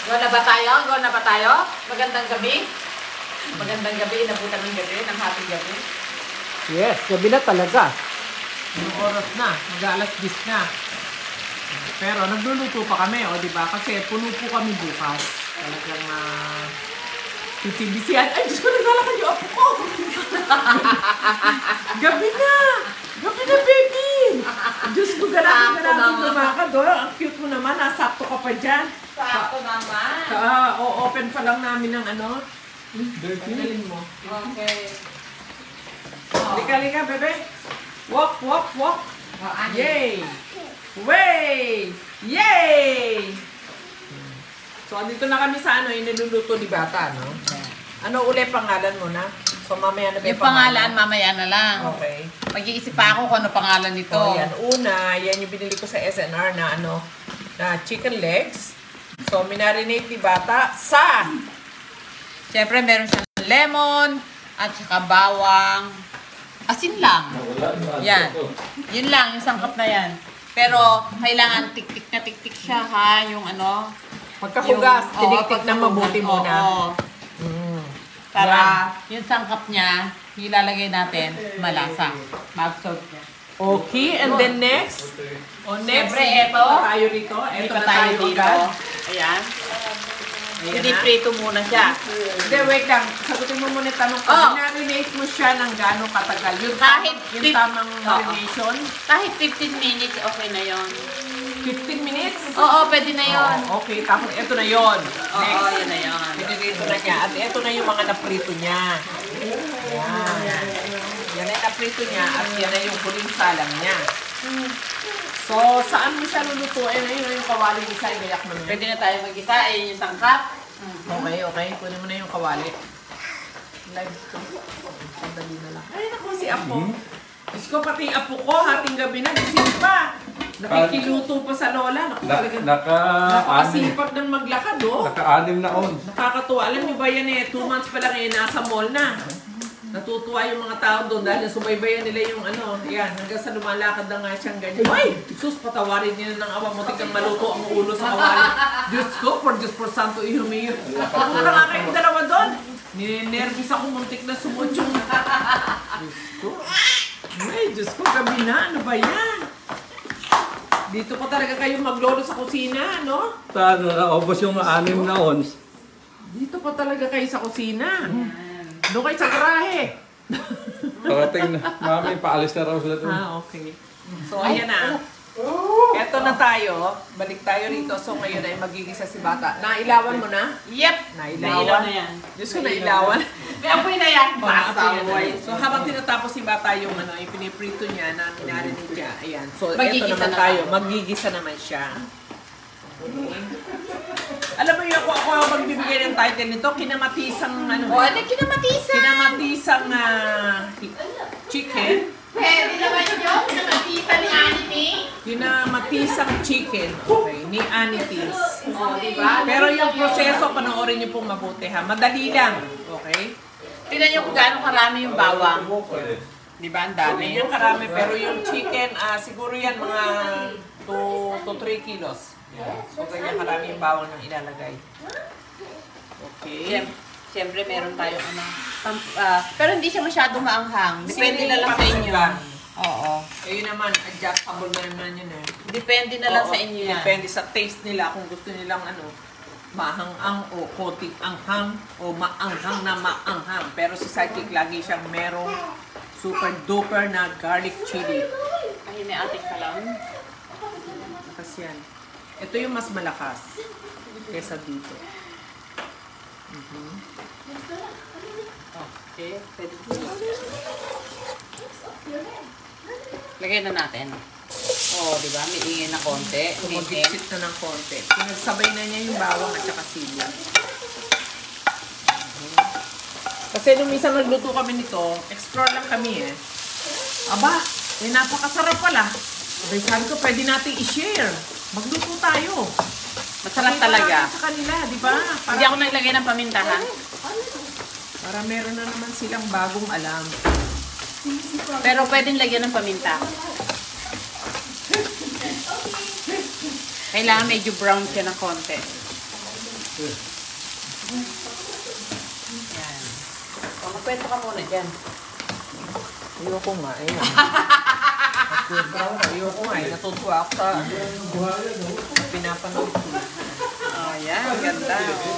Go na ba tayo? Go na ba tayo? Magandang gabi. Magandang gabi. Inabutan ng gabi. Ng happy gabi. Yes, gabi na talaga. Yung oras na. Mag-alas 10 na. Pero nagluluto pa kami, o diba? Kasi puno po kami bukas. Talagang titibisihan. Ay, Diyos ko, naglalakad yung apo ko. Gabi na! Gabi na, baby! Diyos ko, ganapin lumakad. Ang cute mo naman. Nasakto ka pa dyan. Sakto naman. O-open pa lang namin ng ano. Pagaling mo. Okay. Lika, bebe. Walk, walk, walk. Yay! Way! Yay! So, andito na kami sa ano, iniluluto ni Bata, no? Ano uli pangalan mo na? So, mamaya na ba yung pangalan? Mamaya na lang. Okay. Mag-iisip pa ako kung ano pangalan nito. Oh, yan. Una, yan yung binili ko sa SNR na ano, na chicken legs. So, minarinate ni Bata sa... Siyempre, meron siyang lemon at saka bawang. Asin lang. Yan. Yun lang, yung sangkap na yan. Pero, kailangan tiktik siya, ha? Yung ano... Pagkahugas, tiniktik na mabuti muna. Para yung sangkap niya, ilalagay natin, malasa. Mag-salt niya. Okay, and then next? O next, siyempre, ito. Tayo rito. Ito na tayo dito. Ayan. Piniprito muna siya. Hindi, wait lang. Sagutin mo muna tanong ko. Marinate mo siya ng gano'ng katagal? Yung tamang marination? Kahit 15 minutes, okay na yon. 15 minutes? Oo, pwede na yon. Okay, tapos ito na yon. Oo, yun na yon. Pinirito na niya. At ito na yung mga naprito niya. Yan. Yan ay naprito niya at yan ay yung huling salang niya. So, saan mo siya lulutuin? Ayun yung kawali isa, igayak mo niya. Pwede na tayo mag-isa. Ayun yung sangkap. Okay. Kunin mo na yung kawali. Live ko. Sandali na lang. Ay, naku, si Apo. Diyos ko, pati Apo ko, hating gabi na, gising pa. Nakikiluto pa sa lola. Naku, talaga. Nakakasipag ng maglakad, oh. Naka-6 na on. Nakakatuwa. Alam niyo ba yan 2 months pa lang nasa mall na. Natutuwa yung mga tao doon dahil subaybayan nila yung ano, yan, hanggang sa lumalakad na nga siyang ganyan. Ay! Sus, patawarin niya ng awa mo, tigang maluto ang ulo sa kawali. Diyos ko, Diyos por santo, ihumiyo. Kung ka kayong dalawa doon, ninervis ako, muntik na sumudyong. Diyos ko. Ay, Diyos ko, gabi na, ano ba yan? Dito pa talaga kayo maglolo sa kusina, no? Naubos yung 6 na ons. Dito pa talaga kayo sa kusina. Doon kayo sa garahe. Parating na. Mami, paalis na raw sila doon. Okay. So, ayan na. Eto na tayo. Balik tayo rito. So, ngayon ay magigisa si Bata. Nailawan mo na? Yep. Nailawan na yan. Diyos ko, nailawan. May apoy na yan. So, habang tinatapos si Bata yung ano, yung piniprito niya na minarinate niya. Ayan. So, Magigisa eto naman na tayo. Magigisa naman siya. Okay. Alam mo yung ako magbibigay ng title nito, kinamatisang ano? O, ano kinamatisang? Kinamatisang chicken. Pwede naman yun, kinamatisang ni Anity. Kinamatisang chicken, okay, ni Anitis. O, diba? Pero yung proseso, panoorin niyo pong mabuti ha. Madali lang, okay? Tignan niyo kung gaano karami yung bawang. Diba, ang dami? Hindi yung karami, pero yung chicken, siguro yan mga 2 to 3 kilos. So, ganyan karami yung bawang nang ilalagay. Okay. Siyempre, meron tayong ano. Pero hindi siya masyadong maanghang. Depende na lang sa inyo. Oo. Yun naman, adjustable na naman yun eh. Depende na lang sa inyo yan. Depende sa taste nila kung gusto nilang ano, mahanghang o konting anghang o maanghang na maanghang. Pero si Sidekick lagi siyang merong super duper na garlic chili. Ay, may ating ka lang. Kasi yan. Ito yung mas malakas kesa dito. Okay, pwede po. Lagay na natin. Oh, di ba? May ingin na konti. Mag-exit na ng konti. Pinagsabay na niya yung bawang at saka sili. Kasi nung minsan nagluto kami nito, explore lang kami eh. Aba, napakasarap pala. Abay, sabi ko, pwede natin i-share. Magluto tayo. Masarap talaga. Sa kanila, di ba? Hindi ako naglagay ng paminta, ha? Para meron na naman silang bagong alam. Pero pwedeng lagyan ng paminta. Kailangan medyo brown siya ng konti. Yan. O, magkwento ka muna dyan. Ayoko nga, ayan. Ayoko nga, natutuwa ako sa pinapanood ko. Oh, yan. Ganda.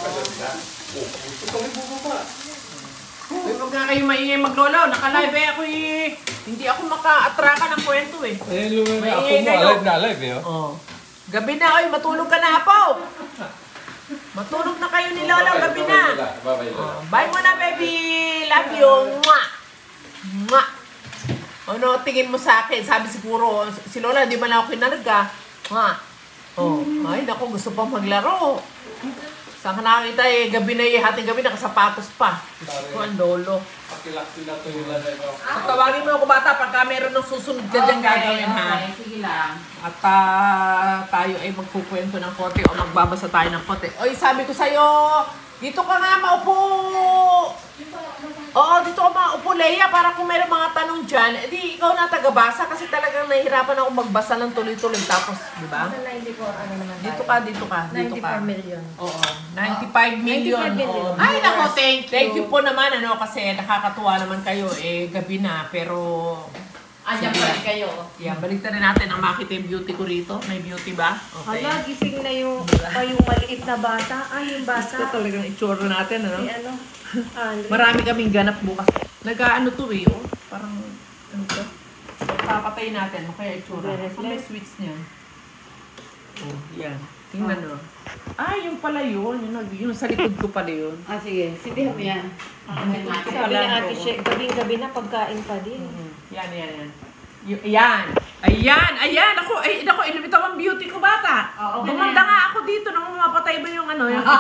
Uy, wag nga kayo maingay maglolo. Naka-live eh ako eh. Hindi ako maka-atraka ng kwento eh. Ayun, lumay na ako Maingay mo. kayo. Alive na alive eh. Oh. Gabi na, oy, matulog ka na, Apo. Matulog na kayo ni Lola, gabi na. Bye muna, baby. Love you. Mwah. Mwah. Ano, tingin mo sa akin? Sabi siguro, si Lola, di man ako kinarga. Mwah. Oh, ay, naku, gusto pang maglaro. Saan ka nakakita eh, gabi na eh, hating gabi, nakasapatos pa. Gusto ko, ang lolo. Pakilaki na ito yung lalay ko. So, tawagin mo ako bata pagka meron ng susunod ka dyan gagawin, ha? Sige lang. At tayo ay magkukwento ng konti o magbabasa tayo ng konti. Oy, sabi ko sa'yo, dito ka nga maupo. Oo, dito ka maupo, Leia, para kung meron mga tanong dyan, edi ikaw na tagabasa kasi talagang nahihirapan ako magbasa ng tuloy-tuloy. Tapos, di ba? Sa 94, ano naman tayo? Dito ka, dito ka. 94 million. Oo, 95 million. 95 million. Oo, Ay, nako, thank you. Thank you po naman, ano, kasi nakakatuwa naman kayo, eh, gabi na, pero... Andiyan pa rin kayo. Yeah, baliktad na natin ang makita yung beauty ko rito. May beauty ba? Okay. Hala, gising na yung maliit na bata. Ay, yung Gusto bata. talagang itsura natin, ano? Si ano? Andre. Marami kaming ganap bukas. Nag-ano to eh, oh. Parang, ano to? Papatayin natin, ano kaya itsura? Re-reflect. May switch niya. Oh, yan. Tingnan mo. Ah, yung pala yun. Yung sa likod ko pala yun. Ah, sige. Sindihan mo yan. Sabi ni Ate She, gabing-gabi na pagkain pa din. Yan. Ayan. Ayan. Ako, ilumitaw ang beauty ko, bata. Oo, Gumanda nga ako dito nang mapatay ba yung ano, yung,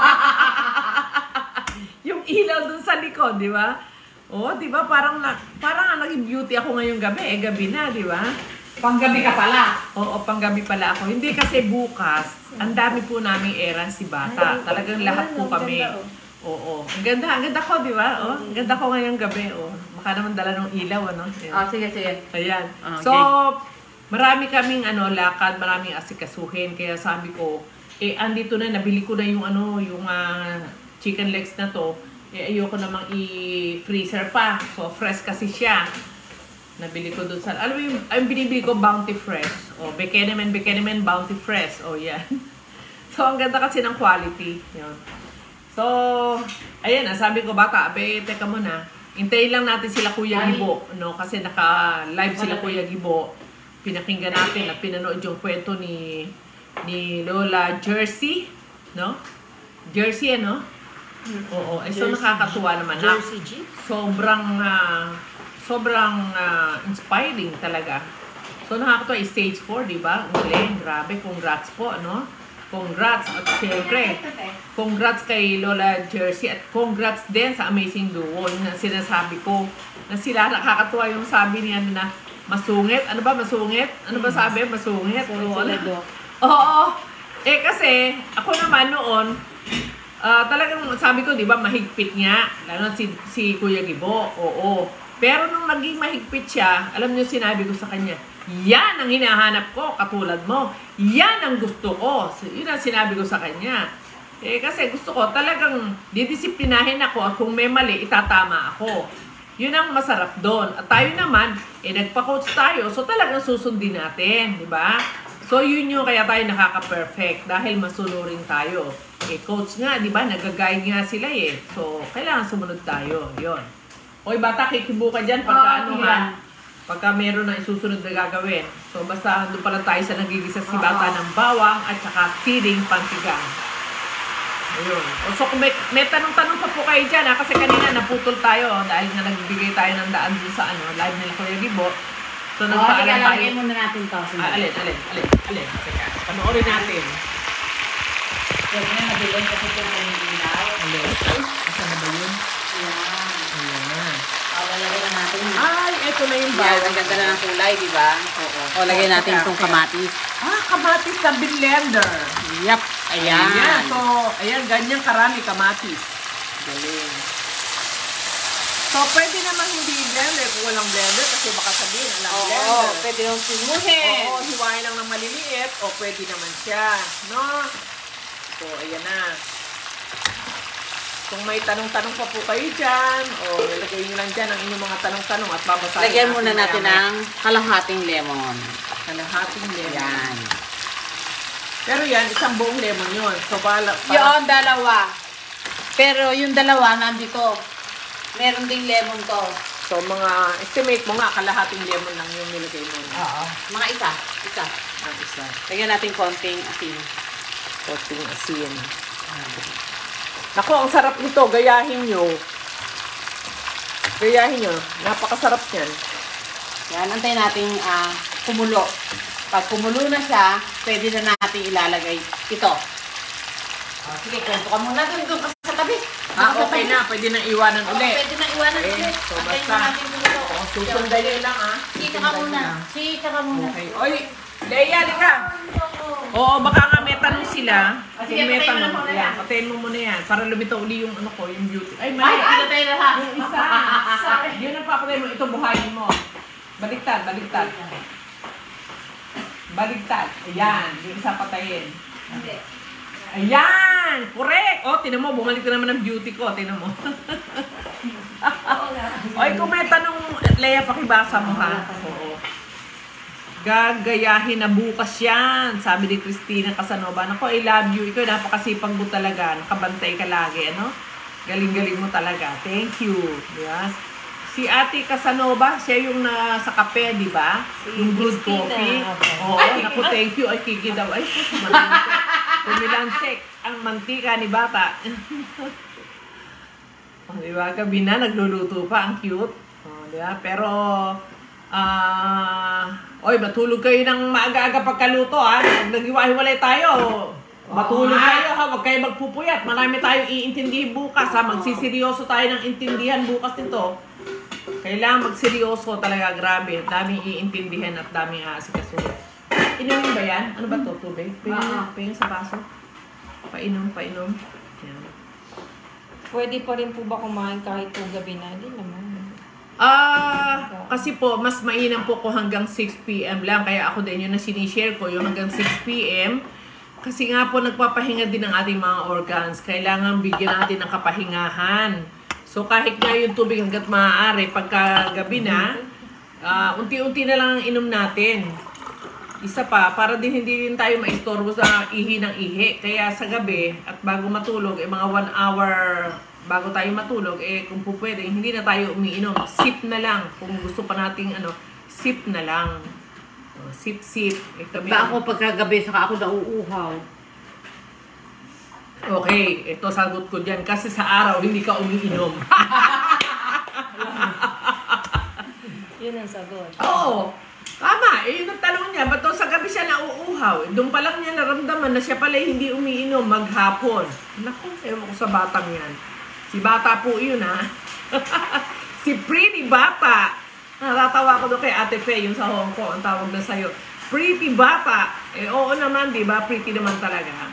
yung ilaw dun sa likod, di ba? Oh, di ba? Parang naging beauty ako ngayong gabi. Gabi na, di ba? Panggabi ka pala. Oo, panggabi pala ako. Hindi kasi bukas, ang dami po naming errands si bata. Ay, Talagang lahat po ang kami. ganda, Oo. Ang ganda ko, di ba? Oh, ang ganda ko ngayong gabi. Oh. Baka naman dala ng ilaw, ano? Ayan. Ah, sige. Ayan. Okay. So, marami kaming lakad, maraming asikasuhin. Kaya sabi ko, andito na, nabili ko na yung yung chicken legs na to. Ayoko namang i-freezer pa. So, fresh kasi siya. Nabili ko doon sa, alam mo yung binibili ko, Bounty Fresh. O, Bekenemen, Bounty Fresh. O, yan. So, ang ganda kasi ng quality. Yan. So, ayan, sabi ko, bata, teka muna. Hintayin lang natin sila Kuya Gibo, no? Kasi naka-live sila Kuya Gibo. Pinakinggan natin at pinanood yung kwento ni Lola Jersey, no? Jersey, ano? Oo, so nakakatuwa naman. Jersey G? Sobrang inspiring talaga. So nakakatuwa, stage 4, di ba? Ang galing, grabe, congrats po, no? Congrats at syempre, congrats kay Lola Jersey at congrats din sa Amazing Duo. Yung sinasabi ko na sila nakakatuwa yung sabi niya na masungit. Ano ba masungit? Ano ba sabi? Masungit. Oo. Kasi ako naman noon, talagang sabi ko, di ba, mahigpit niya. Lalo si Kuya Gibo. Oo. Pero nung naging mahigpit siya, alam niyo sinabi ko sa kanya, yan ang hinahanap ko, katulad mo. Yan ang gusto ko. Yun ang sinabi ko sa kanya. Kasi gusto ko talagang didisiplinahin ako at kung may mali, itatama ako. Yun ang masarap doon. At tayo naman, nagpa-coach tayo, so talagang susundin natin, di ba? So yun yung kaya tayo nakaka-perfect dahil masunurin tayo. Coach nga, di ba? Nag-guide nga sila eh. So, kailangan sumunod tayo. Yun. Oy, bata, kikibo ka dyan pagka pagka meron na isusunod na gagawin. So, basta doon pala tayo sa nagigisa si bata ng bawang at saka siling pansigang. Ayun. So, kung may tanong-tanong pa po kayo dyan, kasi kanina naputol tayo dahil nga nagbibigay tayo ng daan dun sa live nila Kuya Gibo. So, nagpaalam tayo. Lagyan muna natin to. Alin. Teka, panoorin natin. Pwede na nabilin kasi ito yung ilaw. Alin. Asa na ba yun? Ayan. Ayan. Lagyan na natin. Ay, eto na yung Yan, bawang. ang ganda na ng kulay, di ba? Oo. Lagyan natin itong kamatis. Kamatis na blender. Yep. Ayan. So, ayan, ganyan karami kamatis. Galing. So, pwede naman hindi blender kung walang blender kasi baka sabihin, alam blender. Oo, pwede yung sinuhin. Oo, hiwain lang ng maliliit o pwede naman siya. No? So, ayan na. Kung may tanong-tanong pa po kayo dyan, o ilagay nyo lang dyan ang inyong mga tanong-tanong at babasahin Lagyan muna natin ng kalahating lemon. kalahating lemon. Yan. Pero yan, isang buong lemon yun. So, Yung dalawa. Pero yung dalawa, nandito. Meron ding lemon to. So, mga estimate mo nga, kalahating lemon lang yung nilagay mo. Oo. Mga isa. Isa. Ang isa. Lagyan natin konting asin. Konting asin. Naku, ang sarap nito. Gayahin nyo. Gayahin nyo. Napakasarap yan. Yan, antayin natin kumulo. Pag kumulo na siya, pwede na natin ilalagay ito. Sige, kwento ka muna doon ka sa tabi. Okay na. Pwede nang iwanan ulit. Pwede na iwanan Okay, ulit. so Antayin basta. na natin kumulo. Susundayin lang Sika ka muna. Sika ka muna. Okay. Oy, Leia, lika. Oo, baka nga may tanong sila. Sige, Kung may patayin mo tanong, na muna yan, yan. patayin mo muna yan. Para lumitaw uli yung ano ko, yung beauty. Ay, Ay, mali. pinatay na ha. Yung isa. Yun ang papatay mo. Ito, buhayin mo. Baliktad, baliktad. Baliktad. Ayan. Yung isa patayin. Ayan! Correct! O, tinan mo. Bumalik na naman ang beauty ko. Tinan mo. Oy, kung may tanong, Leia, pakibasa mo ha. Oo. Gagayahin na bukas yan. Sabi ni Christina Casanova. Nako, I love you. Ikaw, napakasipag mo talaga. Nakabantay ka lagi, ano? Galing-galing mo talaga. Thank you. Yes. Si Ate Casanova, siya yung nasa kape, di ba? Yung good coffee. Oo, naku, thank you. Ay, Kiki daw. Ay, pumilansik ang mantika ni Bata. Oh, di ba? Gabi na, nagluluto pa. Ang cute. Oh, di ba? Pero, oy, matulog kayo ng maaga-aga pagkaluto, ha? Pag nag-iwahiwalay tayo, matulog kayo, ha? Huwag kayo magpupuyat. Marami tayong iintindihin bukas, ha? Magsiseryoso tayo ng intindihan bukas nito. Kailangan magseryoso talaga, grabe. Daming iintindihan at daming aasikasunod. Inumin ba yan? Ano ba to? Tubig? Pingin sa baso? Painom. Yan. Pwede pa rin po ba kumain kahit po gabi na? Hindi naman. Kasi po, mas mainam po ko hanggang 6 p.m. lang. Kaya ako din yun na sinishare ko, yung hanggang 6 p.m. Kasi nga po, nagpapahinga din ang ating mga organs. Kailangan bigyan natin ng kapahingahan. So, kahit nga yung tubig hanggat maaari, pagka gabi na, unti-unti na lang ang inom natin. Isa pa, para din hindi din tayo maistorbo sa ihi ng ihi. Kaya sa gabi, at bago matulog, mga 1 hour bago tayo matulog, kung po pwede, hindi na tayo umiinom. Sip na lang. Kung gusto pa nating sip na lang. Sip. Ba ako pagkagabi, saka ako nauuhaw. Okay, ito sagot ko dyan. Kasi sa araw, hindi ka umiinom. Yun ang sagot. Oo. Tama, yun ang tanong niya. Ba't sa gabi siya nauuhaw? Doon pa lang niya naramdaman na siya pala hindi umiinom maghapon. Naku, ewan ko sa batang yan. Si Bata po yun, ha? Si Pretty Bata. Natatawa ko doon kay Ate Fe, yung sa Hong Kong, ang tawag na sa'yo. Pretty Bata. Oo naman, di ba? Pretty naman talaga.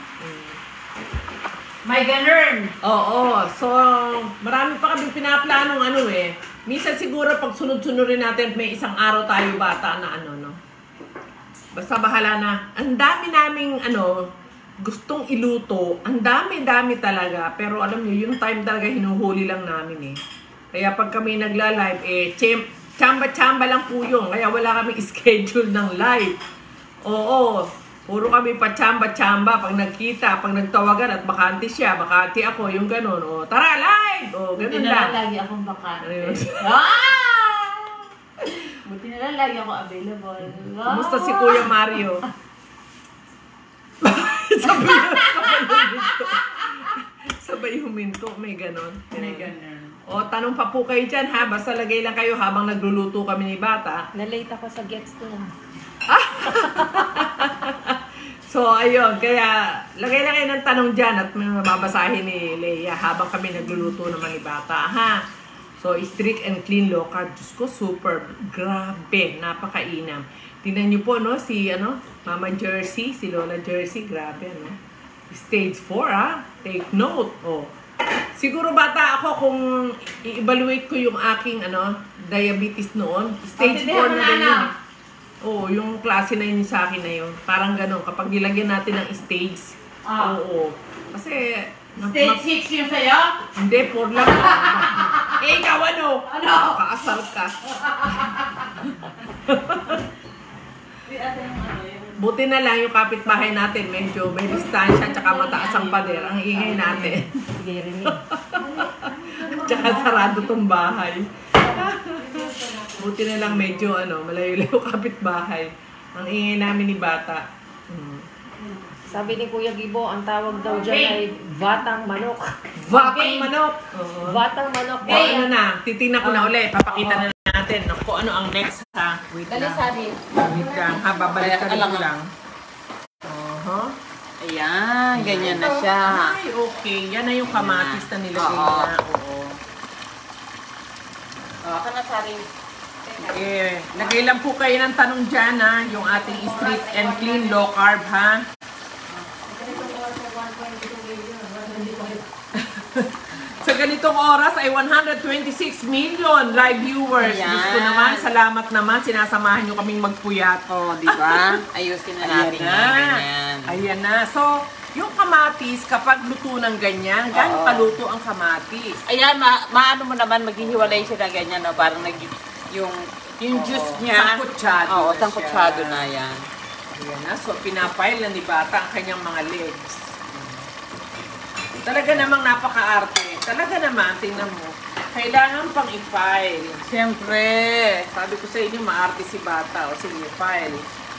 May ganun. Oo. So, marami pa kaming pinaplanong Minsan siguro pag sunod-sunurin natin, may isang araw tayo bata na no? Basta bahala na. Ang dami naming gustong iluto. Ang dami-dami talaga. Pero alam niyo, yung time talaga hinuhuli lang namin Kaya pag kami nagla-live, chamba-chamba lang po yun. Kaya wala kaming schedule ng live. Oo. Puro kami pa chamba-chamba pag nagkita, pag nagtawagan at bakante siya, bakante ako, yung ganun. O, tara, live! O, ganun lang. Lagi akong bakante. Buti na lang lagi ako available. Kumusta si Kuya Mario? Sabay huminto. May ganun. May ganun. O, tanong pa po kayo dyan, ha? Basta lagay lang kayo habang nagluluto kami ni Bata. Na-late ako sa gets ko na. So, ayun. Kaya, lagay lang kayo ng tanong dyan at may mababasahin ni Leia habang kami nagluluto naman ni Bata, ha? So, strict and clean low-carb. Diyos ko, super. Grabe. Napakainam. Tingnan niyo po, si, Mama Jersey, si Lola Jersey. Grabe, Stage 4, ha? Take note. Oh. Siguro bata ako kung i-evaluate ko yung aking, diabetes noon. Stage 4 na din yun. Oo, yung klase na yun sa akin na yun. Parang gano'n, kapag nilagyan natin ng stage. Oo. Kasi Stage 6 yung sa'yo? Hindi, 4 lang. Eh, ikaw ano? Ano? Kaasar ka. Buti na lang yung kapitbahay natin, medyo may distansya tsaka mataas ang pader. Ang ingay natin. Sige rin eh. Tsaka sarado tong bahay. Buti na lang medyo malayo-layo kapitbahay. Ang ingay namin ni Bata. Sabi ni Kuya Gibo, ang tawag daw dyan ay batang manok. Batang manok! Batang manok. O ano na, titignan ko na ulit. Papakita na natin kung ano ang next ha. Wait Dali, lang. sabi. Wait lang. Ha, babalik ka rin lang. Ayan, ganyan na siya. Ay, okay. Yan na yung kamatis na nilagay na. Oo. Ka na, Sari. Lagay lang po kayo ng tanong dyan ha. Yung ating strict and clean low carb ha. Sa ganitong oras ay 126 million live viewers. Ayan. Gusto naman, salamat naman. Sinasamahan nyo kaming magpuyat. Oh, di ba? Ayusin na natin yung ganyan. Ayan na. So, yung kamatis, kapag luto ng ganyan, gano'ng kaluto ang kamatis? Ayan, maano mo naman, maghihiwalay siya na ganyan, no? Parang yung juice niya. Sangkutsado. Oo, na sangkutsado siya. na yan. Ayan na. So, pinapile na ni Bata ang kanyang mga legs. Talaga namang napaka-arte. Talaga naman, tingnan mo. Kailangan pang i-file. Siyempre. Sabi ko sa inyo, maarte si Bata. O sige, file.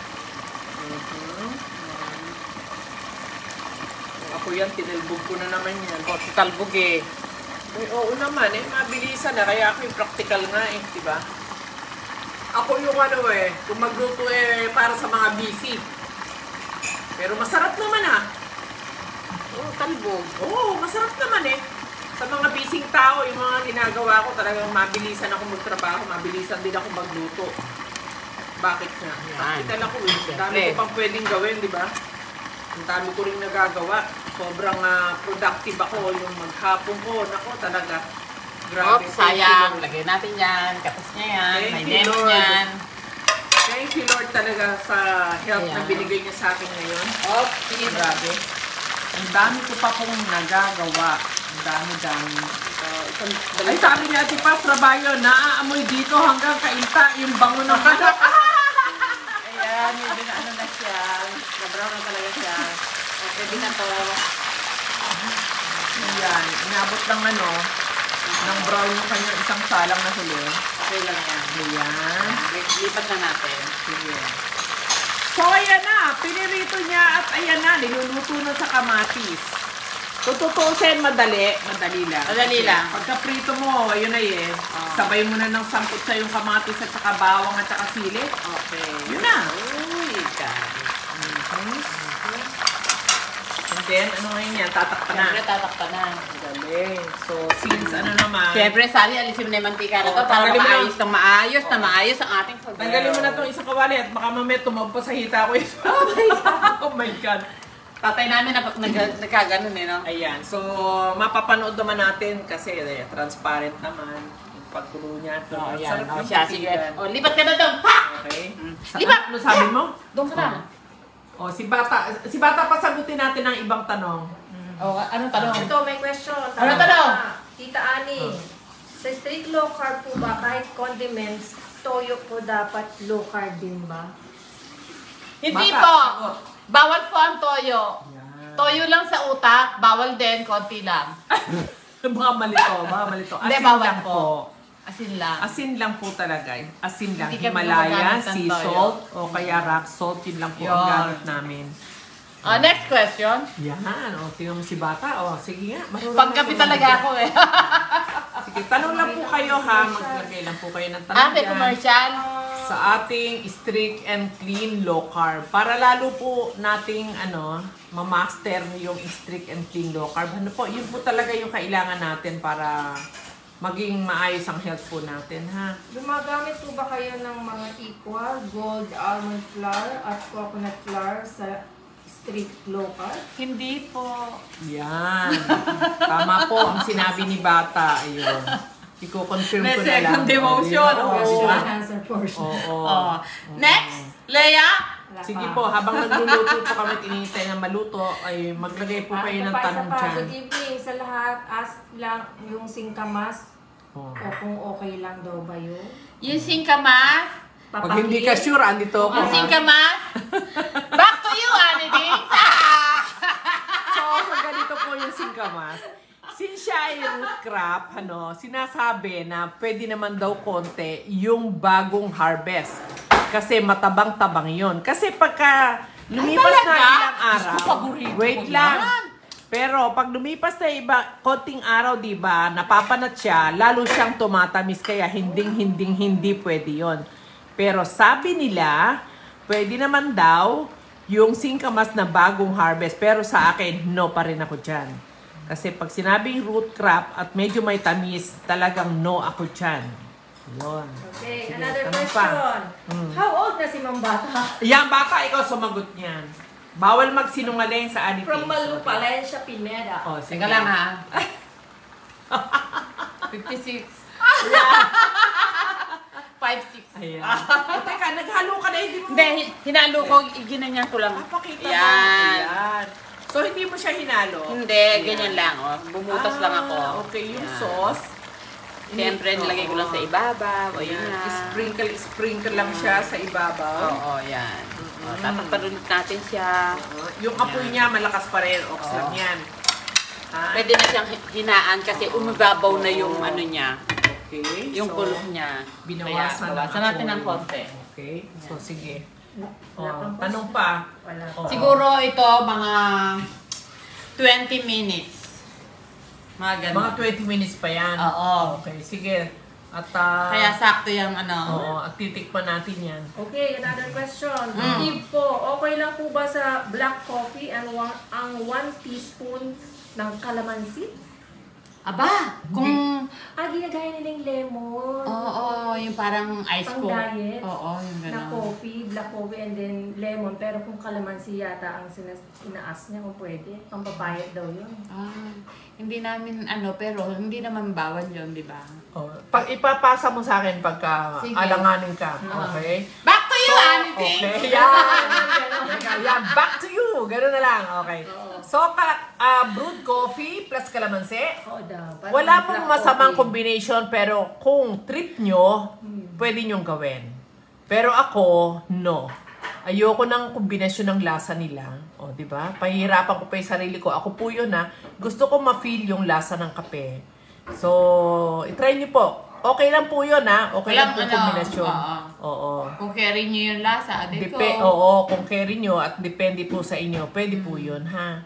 Ako yan, tinalbog ko na naman yan. O, si Talbog eh. Ay, oo naman eh, mabilisan na. Kaya ako yung practical nga eh, di ba? Ako yung kung magluto para sa mga busy. Pero masarap naman ah. Oh, Talbog. Oo, masarap naman eh. Sa mga busy tao, yung mga ginagawa ko, talagang mabilisan ako magtrabaho, mabilisan din ako magluto. Bakit nga? Practical ako eh. Ang dami ko pang pwedeng gawin, di ba? Ang dami ko rin nagagawa. Sobrang productive ako. Yung maghapon ko, nako talaga. Grabe. Oops, sayang. Lagay natin yan. Katas niya yan. May Thank you, name Lord. yan. Thank you, Lord, talaga sa help na binigay niya sa akin ngayon. Oops, sige. Grabe. Ang dami ko pa pong nagagawa. Ang dami-dami. Ay, sabi niya, Ate Paz, trabaho, naaamoy dito hanggang kainta yung bango ng manok. Ayan, medyo na ano na siya. Na-brown na talaga siya. Okay, din na to. Ayan, inabot lang ng brown yung kanyang isang salang na huli. Okay lang yan. Ayan. Lipat na natin. Sige. So, ayan na. Pinirito niya at ayan na. Niluluto na sa kamatis. Tututusin, madali. Madali lang. Madali lang. Pagka prito mo, ayun na sabay mo na ng sangkot sa yung kamatis at saka bawang at saka sili. Okay. Yun na. Uy, And then, ano ngayon yan? Tatakpan na. Siyempre, tatakpan na. Galing. So, since naman. Siyempre, Sally, alisin mo na yung mantika na to para tanggalin mo na. maayos ang ating pagkain. Tanggalin mo na itong isang kawali at baka mamaya tumagpo sa hita ko ito. Oh my God. Tatay namin nagkaganon eh, no? Ayan. So, mapapanood naman natin kasi transparent naman yung pagkulo niya. Oh, yan. Sarap Oh, yung siya, sige. titigan. Oh, lipat ka na doon. Ha! Okay. Lipat! Ano sabi mo? Doon ka na. Oh, si Bata pasagutin natin ang ibang tanong. Oh, anong tanong? Ito, may question. Ano tanong? Tita Ani, sa strict low carb po ba, kahit condiments, toyo po dapat low carb din ba? Hindi Bata, po. sagot. Bawal po ang toyo. Yan. Toyo lang sa utak, bawal din, konti lang. Baka malito. Hindi, Asin bawal lang po. Asin lang. Asin lang po talaga. Asin lang. Hindi kami Himalaya, gumagamit ng sea toyo. salt, o kaya rock salt. Yun lang po ang Yun. gamit namin. Next question. Yan. O, tingnan mo si Bata. O, sige nga. marunong Pagkapi na talaga ako eh. Sige, tanong lang po kayo ha. Maglagay lang po kayo ng tanong May dyan. commercial. Sa ating strict and clean low carb. Para lalo po nating ma-master yung strict and clean low carb. Ano po, yun po talaga yung kailangan natin para maging maayos ang health po natin, ha? Gumagamit po ba kayo ng mga equal, gold almond flour at coconut flour sa strict low carb? Hindi po. Yan. Tama po ang sinabi ni Bata. Ayun. Iko-confirm May ko na lang. second demotion. Oo. Question and answer portion. Oo. Oh. Next, Leia, Wala Sige pa. po, habang nagluluto po kami, tinihintay na maluto, ay maglagay po kayo ng tanong dyan. Good evening sa lahat. Ask lang yung singkamas Oh. o kung okay lang daw ba yun. Yung singkamas. Pag hindi ka sure, andito ako. Yung singkamas. Back to you, Aniding. So, ganito po yung singkamas. Since siya ay root crop, sinasabi na pwede naman daw konti yung bagong harvest. Kasi matabang-tabang yun. Kasi pagka lumipas na ilang araw, wait lang. Pero pag lumipas na konting araw, diba, napapanat siya, lalo siyang tumatamis, kaya hindi pwede yon. Pero sabi nila, pwede naman daw yung singkamas na bagong harvest. Pero sa akin, no pa rin ako dyan. Kasi pag sinabing root crop at medyo may tamis, talagang no ako dyan. Yun. Okay, Sige, another tanong question. pa. How old na si Ma'am Bata? Yan, baka ikaw sumagot niyan. Bawal magsinungaling sa anything. From Malu, Valencia, Pineda. Oh, sige. Teka lang ha. 56. 5'6". Ayan. Teka, naghalo ka na, hindi mo. Hindi, hinalo ko, ginanyan ko lang. Pakita mo. Yan. Ayan. So, hindi mo siya hinalo? Hindi, ganyan lang. Oh. Bumutas lang ako. Okay, yung Yan. sauce. Siyempre, nilagay ko lang sa ibabaw. O, yun Ayan. na. Sprinkle lang siya sa ibabaw. Oo, yan. O, tatakpan ulit natin siya. Yung apoy niya, malakas pa rin. Ox lang yan. Ha? Pwede na siyang hinaan kasi umibabaw na yung ano niya. Okay. Yung so, kulog niya. Binawasan Kaya, bawasan natin ng konti. Okay. So, sige. Wala pang Tanong pa. Wala. Oo. Siguro ito, mga 20 minutes. Mga ganun. Mga 20 minutes pa yan. Oo. Okay, sige. At, Kaya sakto yung ano. oo, at titikpan natin yan. Okay, another question. Steve po, okay lang po ba sa black coffee ang 1 teaspoon ng calamansi? Aba, kung... Ginagaya nila yung lemon. Oo, yung parang ice Pang cold. diet. Oo, yung Na gano'n. coffee, black coffee, and then lemon. Pero kung calamansi yata ang inaas niya kung pwede. Pang papayat daw yun. Hindi namin ano, pero hindi naman bawal yun, di ba? Oh, ipapasa mo sa akin pagka Sige. alanganin ka. Okay? Back to you, Anity! Okay, yan. Yan, back to you. Ganun na lang. Okay. So, brewed coffee plus kalamansi. Oo daw. Parang Wala black pong masamang coffee. combination, pero kung trip nyo, pwede nyong gawin. Pero ako, no. Ayoko ng kombinasyon ng lasa nila. O, di ba? Pahihirapan ko pa yung sarili ko. Ako po yun, ha. Gusto ko ma-feel yung lasa ng kape. So, itry nyo po. Okay lang po yun, ha. Okay lang po kombinasyon. Oo. Kung carry nyo yung lasa, dito. Oo, kung carry nyo at depende po sa inyo, pwede po yun, ha.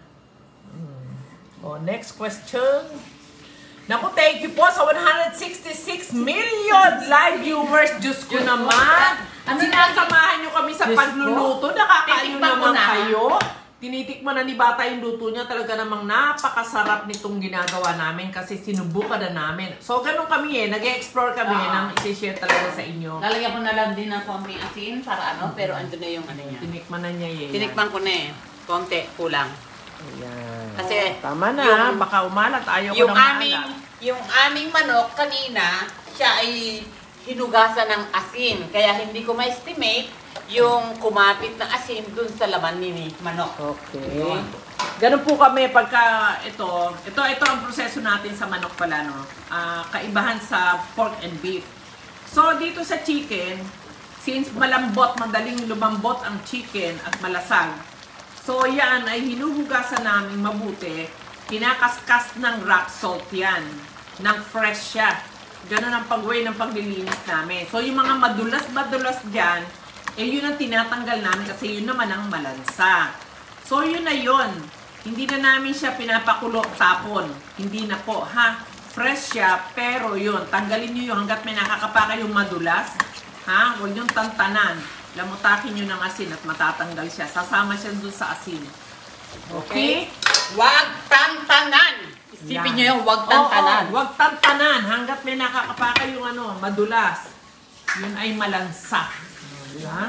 O, next question. Naku, thank you po sa 166 million live viewers. Diyos ko naman. Sinasamahan nyo kami sa Diyos pagluluto. Nakakaano Titikman ko naman na. kayo. Tinitikman na ni Bata yung luto niya. Talaga namang napakasarap nitong ginagawa namin kasi sinubukan na namin. So, ganun kami nag-explore kami nang isi-share talaga sa inyo. Lalagyan ko na lang din ng konting asin para ano, pero andun na yung ano niya. Tinikman na niya Tinikman ko na eh. Konti, kulang. Ayan. Kasi Tama na, yung- baka umalat. Ayaw ko Yung na maalat. yung aming manok kanina, siya ay hinugasan ng asin. Kaya hindi ko ma-estimate yung kumapit na asin dun sa laman ni manok. Okay. Ganun po kami pagka ito ang proseso natin sa manok pala, no? Kaibahan sa pork and beef. So, dito sa chicken, since malambot, madaling lumambot ang chicken at malasag, so yan ay hinuhugasan namin mabuti, kinakaskas ng rock salt yan, ng fresh siya. Ganun ang pag-way ng paglilinis namin. So, yung mga madulas-madulas dyan, yun ang tinatanggal namin kasi yun naman ang malansa. So, yun na yun. Hindi na namin siya pinapakulok tapon. Hindi na po, ha? Fresh siya, pero yun, tanggalin nyo yun hanggat may nakakapaka yung madulas. Ha? Huwag yung tantanan. Lamutakin nyo ng asin at matatanggal siya. Sasama siya doon sa asin. Okay? Wag tantanan! Isipin nyo yung wag tantanan. Oo, huwag tantanan hanggat may nakakapaka yung madulas. Yun ay malansa. Diba?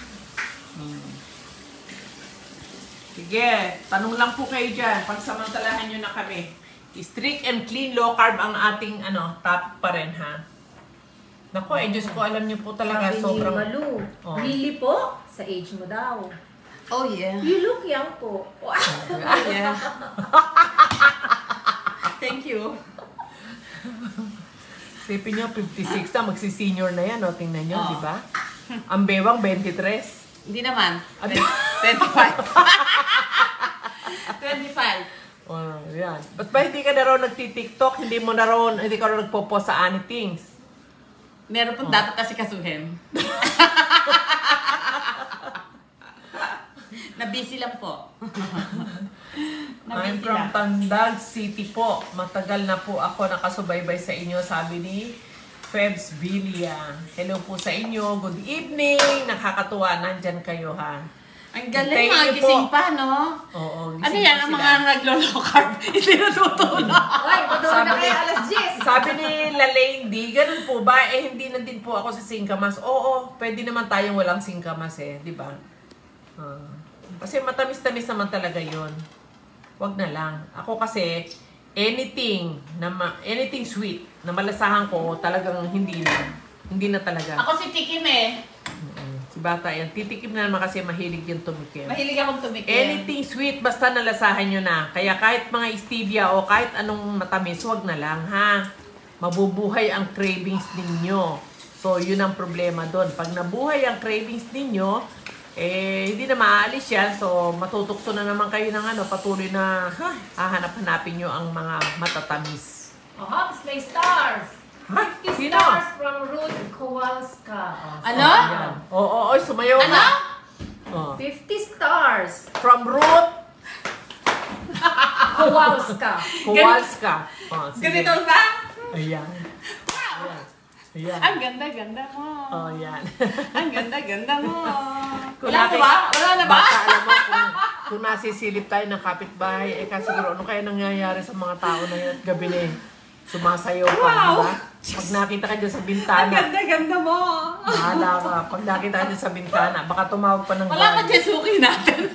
Sige, tanong lang po kayo dyan. Pagsamantalahan nyo na kami. Strict and clean, low carb ang ating top pa rin, ha? Naku, Diyos ko, alam nyo po talaga, Sabi ni sobrang... Malu. Oh. Really po? sa age mo daw. Oh, yeah. You look young po. Yeah. Thank you. Sipin niyo, 56 na, magsi-senior na yan, o. Tingnan niyo, di ba? Ang bewang, 23. Hindi naman. 25. 25. Oh, yan. Ba't ba hindi ka na raw nagti-TikTok? Hindi ka raw nagpo-post sa anythings? Meron pong dapat kasi kasuhin. Na-busy lang po. I'm from Tandag City po. Matagal na po ako nakasubaybay sa inyo, sabi ni Febs Villa. Hello po sa inyo. Good evening. Nakakatuwa. Nandyan kayo, ha? Ang galing, mga gising pa, no? Oo, gising ano yan, ang mga naglo-low-carb? Hindi natutulog. Ay, matulog na kayo alas 10. Sabi ni Lalaine D, ganun po ba? Eh, hindi na din po ako sa singkamas. Oo, pwede naman tayong walang singkamas eh, di ba? Kasi matamis-tamis naman talaga yun. Wag na lang. Ako kasi, anything sweet na malasahan ko, talagang hindi na. Hindi na talaga. Ako si Tikim eh. Si bata yan. Titikim na naman kasi mahilig yung tumikim. Mahilig akong tumikim. Anything sweet, basta nalasahan nyo na. Kaya kahit mga stevia o kahit anong matamis, wag na lang, ha? Mabubuhay ang cravings ninyo. So, yun ang problema doon. Pag nabuhay ang cravings ninyo, hindi na maaalis yan. So, matutukso na naman kayo ng patuloy na hahanap-hanapin nyo ang mga matatamis. Hops, may stars. 50 Sino? stars from Ruth Kowalska. Ano? Oo, sumayaw Ano? na. 50 stars From Ruth Kowalska. Kowalska. Sige. Ganito ba? Ayan. Ayan. Ang ganda-ganda mo. Oh, yan. Ang ganda-ganda mo. Kung Wala na ba? Wala na ba? Baka alam mo, kung nasisilip tayo ng kapitbahay, kasi siguro ano kaya nangyayari sa mga tao na yun at gabi na sumasayaw pa, Wow! di ba? Pag nakita ka dyan sa Ang bintana, ganda-ganda mo. mahala ka. Pag nakita ka dyan sa bintana, baka tumawag pa ng Wala ka Jesuki natin.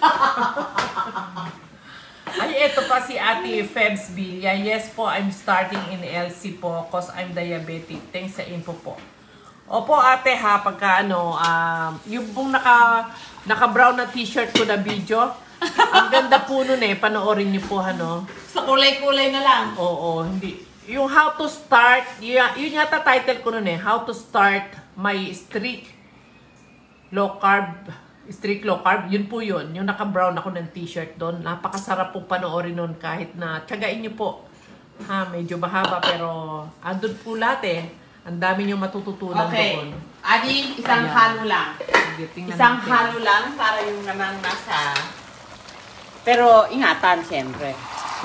Ay, eto pa si Ate Febs Villa. Yes po, I'm starting in LC po cause I'm diabetic. Thanks sa info po. Opo ate ha, pagka yung pong naka-brown na t-shirt ko na video, ang ganda po nun eh, panoorin niyo po Sa kulay-kulay na lang. Oo, hindi. Yung how to start, yun yata title ko nun eh, how to start my strict low carb, yun po yun. Yung naka-brown ako ng t-shirt doon. Napakasarap po panoorin nun kahit na tiyagain niyo po. Ha, medyo mahaba pero andun po lahat eh. Ang dami niyong matututunan doon. Adi, isang halo lang. Isang natin. halo lang para yung namang nasa... Pero ingatan, siyempre.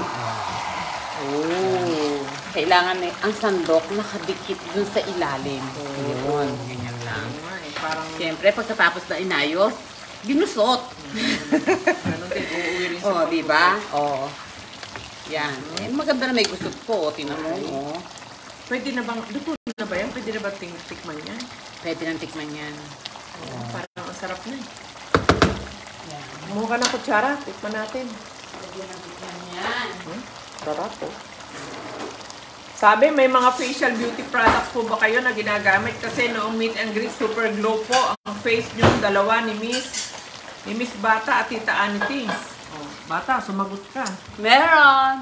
Oh. Kailangan ang sandok nakadikit dun sa ilalim. Yun, ganyan lang. Parang Siyempre, pagkatapos na inayos, ginusot. ganun din, uuwi rin sa Oh, di ba? Oh. Yan. Eh, maganda na may gusot po. Tingnan mo. Oh. Pwede na bang, luto na ba yan? Pwede na ba tikman yan? Pwede nang tikman yan. Parang ang sarap na eh. Yan. Kumuha ka ng kutsara, tikman natin. Pwede nang tikman yan. Sarap po. Sabi, may mga facial beauty products po ba kayo na ginagamit? Kasi noong meet and greet, super glow po ang face nyo, dalawa ni Miss Bata at Tita Annie Tings. Oh, Bata, sumagot ka. Meron!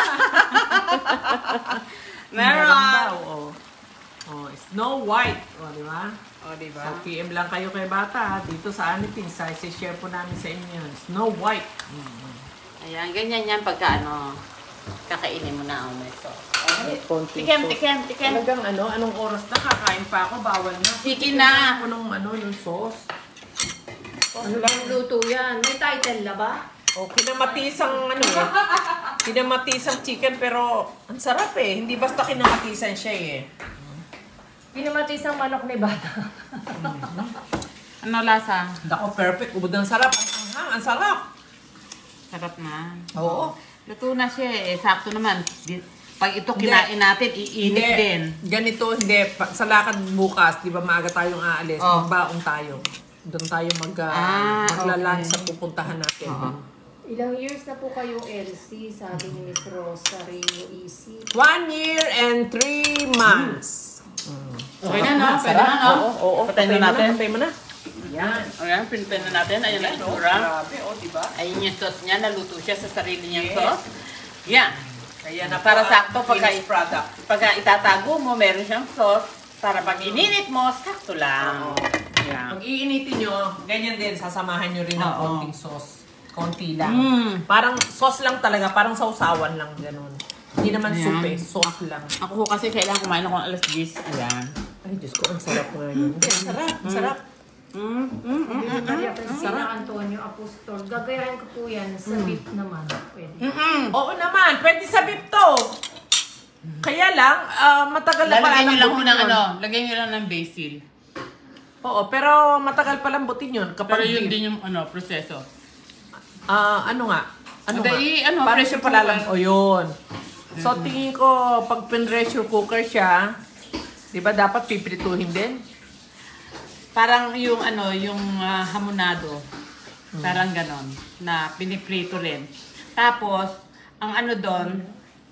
Meron! daw, oh. Oh, Snow White. Oh, di ba? Oh, di ba? So, PM lang kayo kay Bata, ha? Dito sa Annie Tings. I-share po namin sa inyo yun. Snow White. Ayan, ganyan yan pagka kakainin mo na ang meso. Konting Tikem, sauce. tikem, tikem. Talagang anong oras na kakain pa ako, bawal na. Chicken na. Ako nung yung sauce. Ano lang luto yan? May title na ba? Oh, kinamatisang kinamatisang chicken pero ang sarap eh. Hindi basta kinamatisan siya eh. Pinamatisang manok ni Bata. Ano lasa? Dako, perfect. Ubod ng sarap. Ang anghang, ang sarap. Sarap na. Oo. Luto na siya eh. Sakto naman. Pag ito kinain natin, iinit din. Ganito, hindi. Sa lakad bukas, di ba maaga tayong aalis, Oh. magbaong tayo. Doon tayo maglalan sa pupuntahan natin. Ilang years na po kayong LC, sabi ni Miss Rosario Easy. 1 year and 3 months. Okay na, no? Pwede na, no? Oo. Patayin na natin. Patay mo na. Yan. Ayan, pinipin na natin. Ayan na Oh, itsura. grabe, diba? Ayun yung sauce niya. Naluto siya sa sarili niyang sauce. Yan. Kaya na Para sakto finished product. pagka itatago mo, meron siyang sauce. Para pag ininit mo, sakto lang. Yan. Pag iinitin nyo, ganyan din, sasamahan nyo rin ng konting sauce. Konti lang. Parang sauce lang talaga, parang sausawan lang, ganun. Hindi naman Ayan. soup sauce lang. Ako kasi kailangan kumain ako ng alas 10. Ayan. Ay, Diyos ko, ang sarap nga yun. Ang sarap, ang sarap. Kaya kasi sila Antonio Apostol. Gagayahin ko po yan sa beef naman. Pwede. Oo naman, pwede sa beef to. Kaya lang, matagal na pala Lalagyan nyo lang lambutin ng yun. lagyan nyo lang ng basil. Oo, pero matagal pa lambutin yun kapag Pero yun beef. din yung proseso. Ano nga? Ano nga? Hindi, Paano pressure siya palalang? cooker. O yun. So, tingin ko, pag pin-pressure cooker siya, di ba dapat pipirituhin din? Parang yung yung hamonado. Parang ganon. Na piniprito rin. Tapos, ang doon,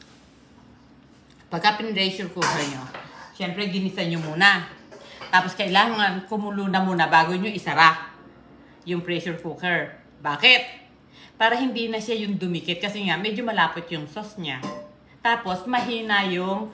pagka pin-pressure cooker nyo, syempre ginisa nyo muna. Tapos kailangan kumulo na muna bago nyo isara yung pressure cooker. Bakit? Para hindi na siya yung dumikit. Kasi nga, medyo malapot yung sauce niya. Tapos, mahina yung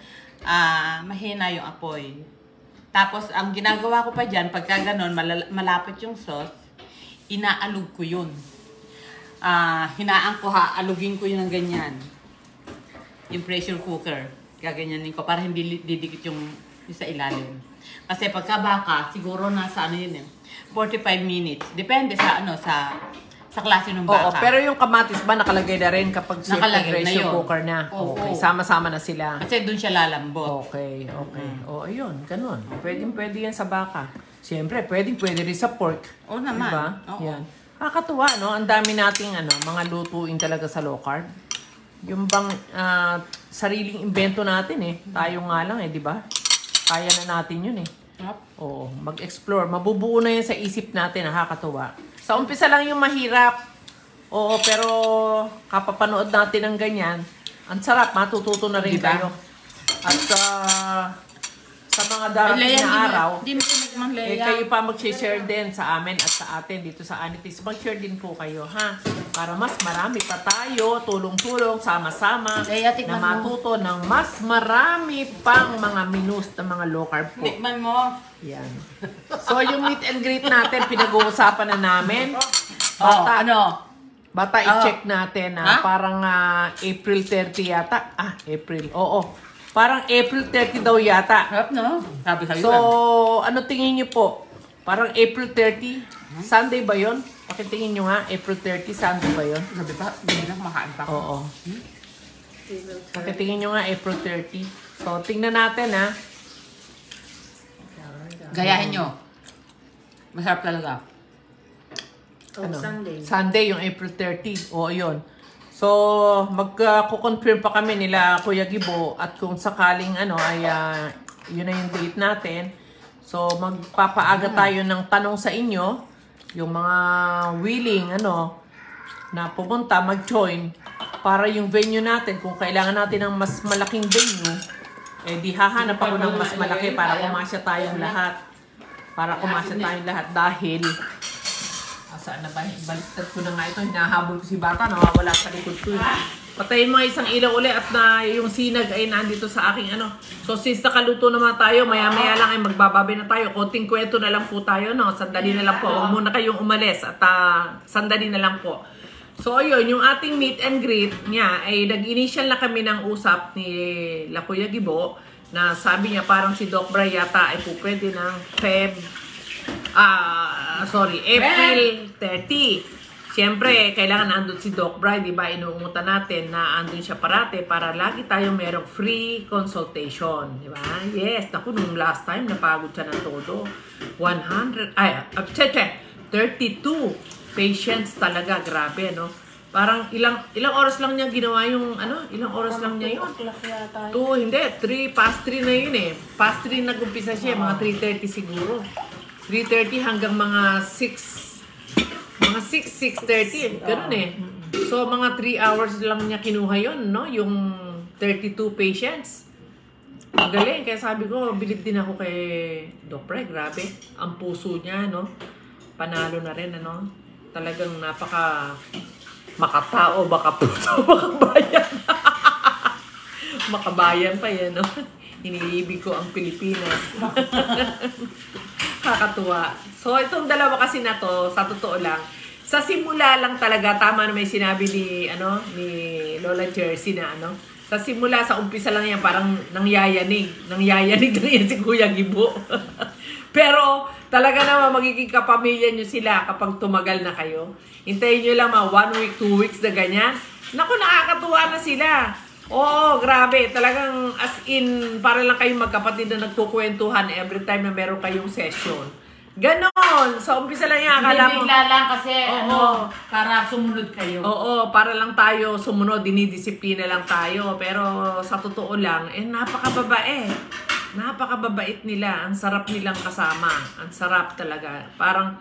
apoy. Tapos, ang ginagawa ko pa dyan, pagka ganon, malapot yung sauce, inaalog ko yun. Hinaan ko alugin ko yun ng ganyan. Yung pressure cooker. Gaganyanin ko para hindi didikit yung sa ilalim. Kasi pagka baka, siguro nasa 45 minutes. Depende sa klase ng baka. Oo, pero yung kamatis ba nakalagay na rin kapag Nakalagay na pressure yun. cooker na? Oo. Okay, sama-sama na sila. Kasi doon siya lalambot. Okay. O, ayun, ganun. Pwede yan sa baka. Siyempre, pwede rin sa pork. Oo naman. Diba? Oo. Yan. Nakakatuwa, no? Ang dami nating mga lutuin talaga sa low carb. Yung bang sariling invento natin Tayo nga lang di ba? Kaya na natin yun Oo, mag-explore. Mabubuo na yan sa isip natin, nakakatuwa. Sa umpisa lang yung mahirap. Oo, pero kapapanood natin ng ganyan, ang sarap, matututo na rin Diba? kayo. At sa mga darating na araw, Hindi mo sinagmang Leia. kayo pa mag-share din sa amin at sa atin dito sa Anitis. Mag-share din po kayo, ha? Para mas marami pa tayo, tulong-tulong, sama-sama, Leia, na tikman mo. matuto ng mas marami pang mga menus ng mga low carb po. Tikman mo. Yan. So, yung meet and greet natin, pinag-uusapan na namin. Bata, i-check natin parang April 30 yata. April. Oo. Parang April 30 daw yata. Harap no? Sabi sa'yo. So, ano tingin niyo po? Parang April 30? Sunday ba yun? Pakitingin nyo nga, April 30, Sunday ba yun? Sabi pa, hindi na kumakain pa ako. Oo. Pakitingin nyo nga, April 30. So, tingnan natin Gayahin nyo. Masarap talaga. Sunday. Sunday, yung April 30. Oo, yun. So, magko-confirm pa kami nila Kuya Gibo at kung sakaling yun na yung date natin. So, magpapaaga tayo ng tanong sa inyo, yung mga willing na pumunta, mag-join para yung venue natin, kung kailangan natin ng mas malaking venue, di hahanap ako ng mas malaki para kumasya tayong lahat. Dahil saan na ba? Baliktad ko na nga ito. Hinahabol ko si bata. Nawawala sa likod ko. Patayin mo isang ilaw ulit at yung sinag ay nandito sa aking So, since nakaluto naman tayo, maya-maya lang ay magbababi na tayo. Konting kwento na lang po tayo, Sandali na lang po. Huwag muna kayong umalis at sandali na lang po. So, ayun, yung ating meet and greet niya ay nag-initial na kami ng usap ni La Kuya Gibo na sabi niya parang si Doc Bray yata ay po pwede ng April 30. Siyempre, kailangan andun si Doc Bry, di ba? Inuungutan natin na andun siya parate para lagi tayong merong free consultation, di ba? Yes, naku, nung last time, napagod siya ng todo. 32 patients talaga, grabe, Parang ilang oras lang niya ginawa yung, ilang oras lang niya yun? 3, past 3 na yun Past 3 nag-umpisa siya, mga 3:30 siguro. 3:30 hanggang mga 6:30, ganun So, mga 3 hours lang niya kinuha yun, yung 32 patients. Ang galing, kaya sabi ko, bilib din ako kay Doc Bray, grabe. Ang puso niya, panalo na rin, ano? Talagang napaka makatao, baka puso, makabayan. Makabayan pa yan, no? Iniibig ko ang Pilipinas. Kakatuwa. So, itong dalawa kasi na to, sa totoo lang, sa simula lang talaga, tama na may sinabi ni Lola Jersey na, ano? Sa simula, sa umpisa lang yan, parang nangyayanig. Nangyayanig lang yan si Kuya Gibo. Pero, talaga naman, magiging kapamilya nyo sila kapag tumagal na kayo. Hintayin nyo lang mga 1 week, 2 weeks na ganyan. Naku, nakakatuwa na sila. Oo, grabe. Talagang as in, para lang kayong magkapatid na nagkukwentuhan every time na meron kayong session. Ganon. Sa umpisa lang yan. Hindi bigla lang kasi, Oo. para sumunod kayo. Oo, para lang tayo sumunod, dinidisiplina lang tayo. Pero sa totoo lang, napakababae. Napakababait nila. Ang sarap nilang kasama. Ang sarap talaga. Parang,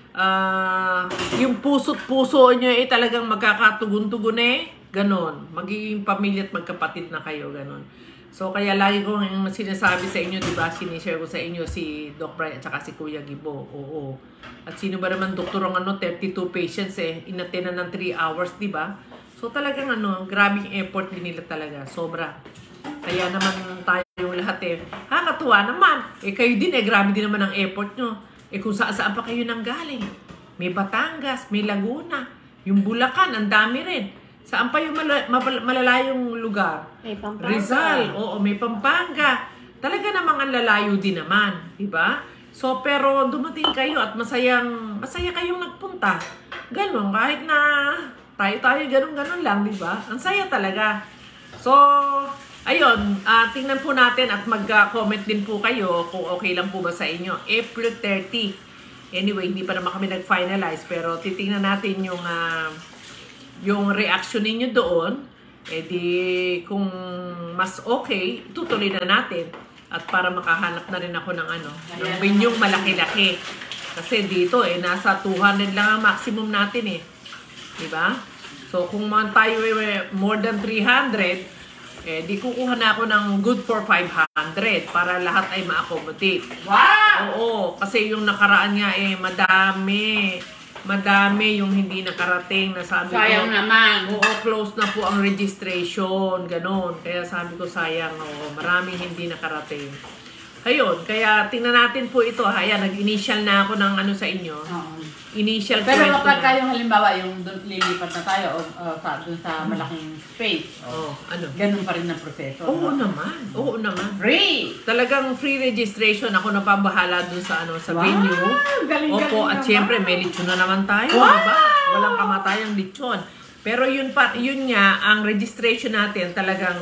yung puso't puso nyo talagang magkakatugon-tugon ganon. Magiging pamilya at magkapatid na kayo, ganon. So, kaya lagi ko yung sinasabi sa inyo, diba, sinishare ko sa inyo si Doc Brian at saka si Kuya Gibo. Oo. At sino ba naman doktor ang 32 patients inatenan ng 3 hours, diba? So, talagang grabing effort din nila talaga. Sobra. Kaya naman tayong lahat kakatuwa naman. Kayo din grabe din naman ang effort nyo. Kung saan pa kayo nanggaling. May Batangas, may Laguna, yung Bulacan, ang dami rin. Saan pa yung malalayong lugar? May Pampanga. Rizal, oo, may Pampanga. Talaga namang ang lalayo din naman, di ba? So, pero dumating kayo at masaya kayong nagpunta. Ganon, kahit na tayo ganon lang, di ba? Ang saya talaga. So, ayun, tingnan po natin at mag-comment din po kayo kung okay lang po ba sa inyo. April 30. Anyway, hindi pa naman kami nag-finalize, pero titingnan natin yung reaction ninyo doon, kung mas okay, tutuloy na natin. At para makahanap na rin ako ng ng binyong malaki-laki. Kasi dito nasa 200 lang ang maximum natin diba? So kung tayo more than 300, di kukuha na ako ng good for 500 para lahat ay ma-accommodate. Wow! Oo, kasi yung nakaraan nga madami yung hindi nakarating na sabi ko. Sayang naman. Oo, close na po ang registration, ganon. Kaya sabi ko sayang, maraming hindi nakarating. Ayun, kaya tingnan natin po ito. Ayan, nag-initial na ako ng sa inyo. Initial Pero kwento kapag na. kayo halimbawa yung lilipat na tayo dun sa malaking space. Ganun pa rin ang proseso. Oo naman. Oo naman. Free! Talagang free registration. Ako napabahala dun sa venue. Galing-galing Opo, at naman. syempre may lechon na naman tayo, Wow! diba? Walang kamatayang lechon. Pero yun nga, ang registration natin talagang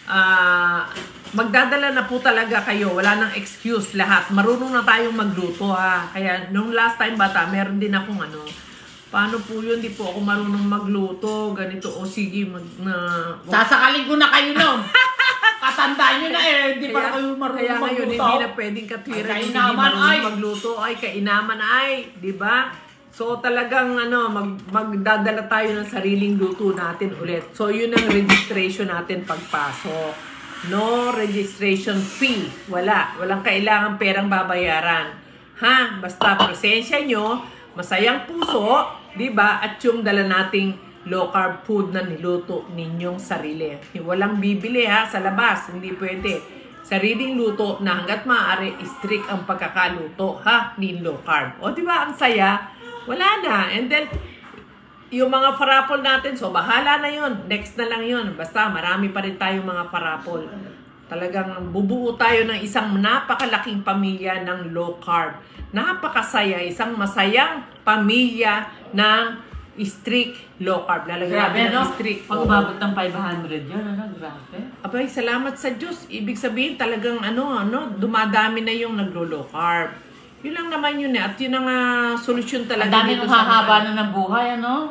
magdadala na po talaga kayo. Wala nang excuse lahat. Marunong na tayong magluto Kaya nung last time bata, meron din akong paano po yun? Di po ako marunong magluto. Ganito, sige, Sasakalin ko na kayo nun. Katandaan nyo na hindi pa kayo marunong kaya ngayon, magluto. hindi na pwedeng katwiran yung hindi Kainaman marunong magluto. Kainaman di ba? So talagang magdadala tayo ng sariling luto natin ulit. So yun ang registration natin pagpasok. No registration fee. Walang kailangan perang babayaran. Basta presensya nyo, masayang puso, di ba? At yung dala nating low carb food na niluto ninyong sarili. Walang bibili sa labas, hindi pwede. Sariling luto na hanggat maaari strict ang pagkakaluto ni low carb. O di ba ang saya? Wala na. And then yung mga parapol natin, so bahala na yun. Next na lang yun. Basta marami pa rin tayong mga parapol. Talagang bubuo tayo ng isang napakalaking pamilya ng low carb. Napakasaya. Isang masayang pamilya ng strict low carb. Lalagyan natin ng strict. Pag umabot ng 500 yun, grabe. Abay, salamat sa Diyos. Ibig sabihin talagang dumadami na yung naglo-low carb. Yun lang naman yun At yun ang solusyon talaga. Ang dami nung hahaba na ng buhay,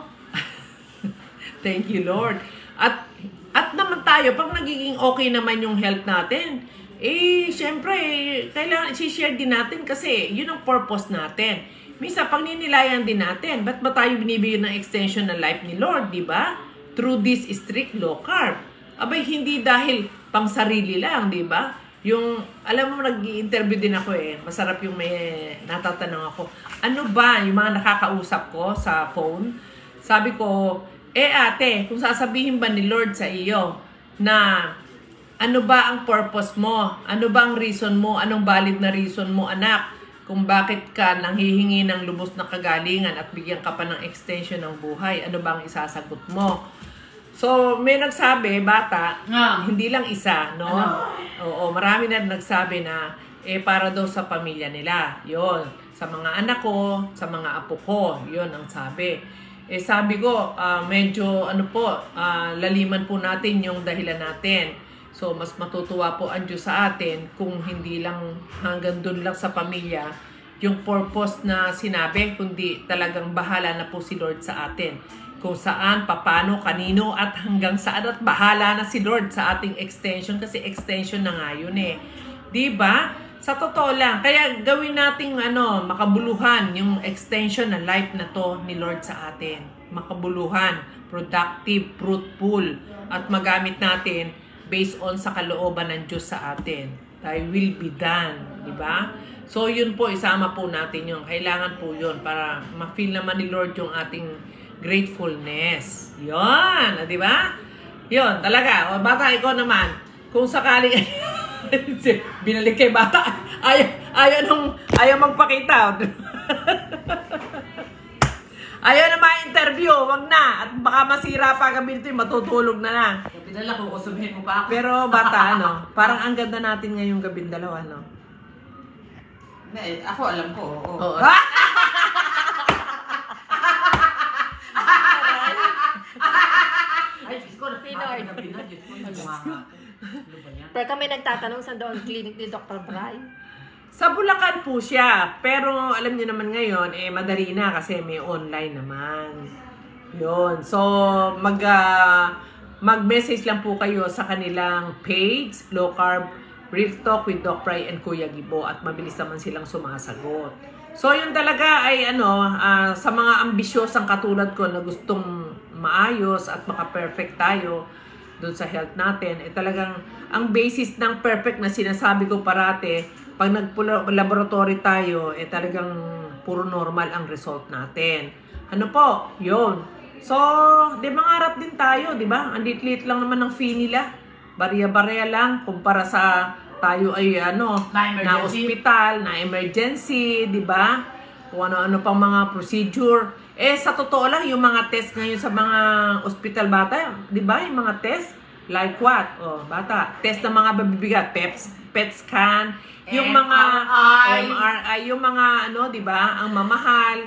Thank you, Lord. At naman tayo, pag nagiging okay naman yung health natin, syempre, kailangan i-share din natin kasi yun ang purpose natin. Minsan, pag ninilayan din natin, ba't ba tayo binibigyan ng extension ng life ni Lord, di ba? Through this strict low carb. Abay, hindi dahil pang sarili lang, di ba? alam mo, nag-i-interview din ako eh. Masarap yung may natatanong ako. Ano ba yung mga nakakausap ko sa phone? Sabi ko, ate, kung sasabihin ba ni Lord sa iyo na ano ba ang purpose mo? Ano ba ang reason mo? Anong valid na reason mo, anak? Kung bakit ka nanghihingi ng lubos na kagalingan at bigyan ka pa ng extension ng buhay? Ano ba ang isasagot mo? So, may nagsabi, bata, hindi lang isa, no? Oo, marami na nagsabi na, para daw sa pamilya nila. Yon, sa mga anak ko, sa mga apo ko, yon ang sabi. Sabi ko, medyo, laliman po natin yung dahilan natin. So, mas matutuwa po ang Diyos sa atin kung hindi lang hanggang dun lang sa pamilya yung purpose na sinabi, kundi talagang bahala na po si Lord sa atin. Kung saan, papano, kanino, at hanggang saan, at bahala na si Lord sa ating extension kasi extension na nga yun eh. Diba? Sa totoo lang, kaya gawin nating makabuluhan yung extension na life na to ni Lord sa atin. Makabuluhan, productive, fruitful, at magamit natin based on sa kalooban ng Diyos sa atin. Thy will be done. Diba? So, yun po, isama po natin yun. Kailangan po yun para ma-feel naman ni Lord yung ating gratefulness. Yun, di ba? Yun, talaga. O, bata, ikaw naman. Kung sakaling binalik kay bata, ayaw magpakita. Ayaw na ma-interview, wag na. At baka masira pa gabi nito, matutulog na na. Pinala ko, kusubihin mo pa ako. Pero bata, parang ang ganda natin ngayong gabi dalawa, Ako alam ko, oo. Ay, Diyos ko, Pinoy. Pero kami nagtatanong sa doon clinic ni Dr. Bray. Sa Bulacan po siya. Pero alam niyo naman ngayon, madali na kasi may online naman. Yun. So, mag-message lang po kayo sa kanilang page, Low Carb Real Talk with Doc Bray and Kuya Gibo, at mabilis naman silang sumasagot. So, yun talaga ay sa mga ambisyosang katulad ko na gustong maayos at maka-perfect tayo doon sa health natin, talagang ang basis ng perfect na sinasabi ko parate, pag nag-laboratory tayo, talagang puro normal ang result natin. Ano po? Yun. So, di mangarap din tayo, di ba? Ang lit-lit lang naman ng fee nila. Barya-barya lang kumpara sa tayo ay na hospital, na emergency, di ba? Kung ano-ano pang mga procedure. Sa totoo lang, yung mga test ngayon sa mga hospital bata, di ba? Yung mga test, like what? Bata, test ng mga babibigat, PET scan, yung mga MRI, yung mga di ba? Ang mamahal.